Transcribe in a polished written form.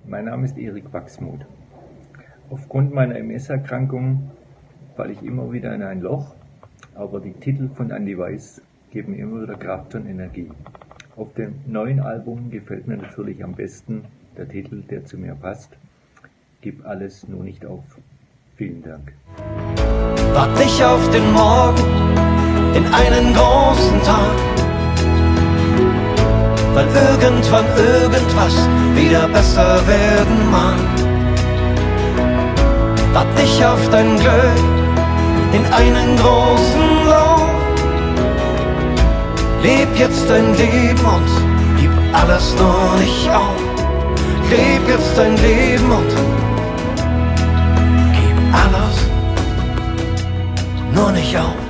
Mein Name ist Erik Wachsmuth. Aufgrund meiner MS-Erkrankung falle ich immer wieder in ein Loch, aber die Titel von Andy Weiss geben mir immer wieder Kraft und Energie. Auf dem neuen Album gefällt mir natürlich am besten der Titel, der zu mir passt: Gib alles, nur nicht auf. Vielen Dank. Wart nicht auf den Morgen, in einen großen Tag, weil irgendwann irgendwas wieder besser werden mag. Wart nicht auf dein Glück, in einen großen Lauf. Leb jetzt dein Leben und gib alles nur nicht auf. Leb jetzt dein Leben und gib alles nur nicht auf.